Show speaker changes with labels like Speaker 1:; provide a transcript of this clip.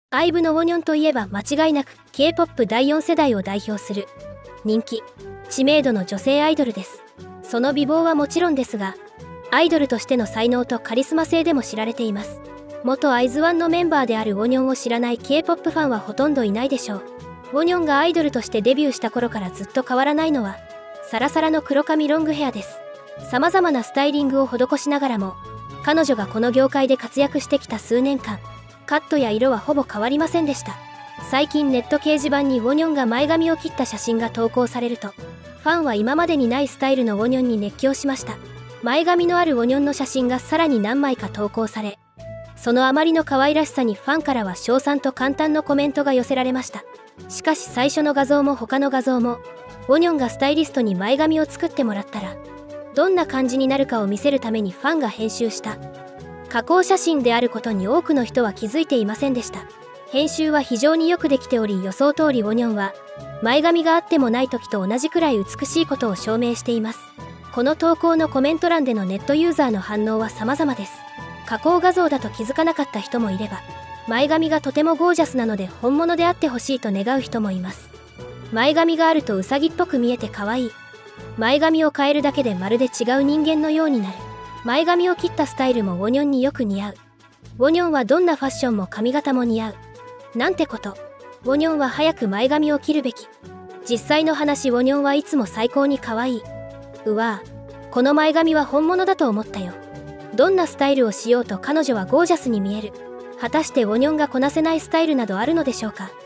Speaker 1: IVEのウォニョンといえば間違いなく K-POP 第4世代を代表する人気、知名度の女性アイドルです。その美貌はもちろんですが、アイドルとしての才能とカリスマ性でも知られています。元IZ*ONEのメンバーであるウォニョンを知らない K-POP ファンはほとんどいないでしょう。ウォニョンがアイドルとしてデビューした頃からずっと変わらないのは、サラサラの黒髪ロングヘアです。様々なスタイリングを施しながらも、彼女がこの業界で活躍してきた数年間、カットや色はほぼ変わりませんでした。最近ネット掲示板にウォニョンが前髪を切った写真が投稿されると、ファンは今までにないスタイルのウォニョンに熱狂しました。前髪のあるウォニョンの写真がさらに何枚か投稿され、そのあまりの可愛らしさにファンからは称賛と感嘆のコメントが寄せられました。しかし最初の画像も他の画像も、ウォニョンがスタイリストに前髪を作ってもらったら、どんな感じになるかを見せるためにファンが編集した加工写真であることに多くの人は気づいていませんでした。編集は非常によくできており、予想通りウォニョンは前髪があってもない時と同じくらい美しいことを証明しています。この投稿のコメント欄でのネットユーザーの反応は様々です。加工画像だと気づかなかった人もいれば、前髪がとてもゴージャスなので本物であってほしいと願う人もいます。前髪があるとウサギっぽく見えて可愛い。前髪を変えるだけでまるで違う人間のようになる。前髪を切ったスタイルもウォニョンによく似合う。ウォニョンはどんなファッションも髪型も似合う。なんてこと。ウォニョンは早く前髪を切るべき。実際の話、ウォニョンはいつも最高に可愛い。うわぁ、この前髪は本物だと思ったよ。どんなスタイルをしようと彼女はゴージャスに見える。果たしてウォニョンがこなせないスタイルなどあるのでしょうか。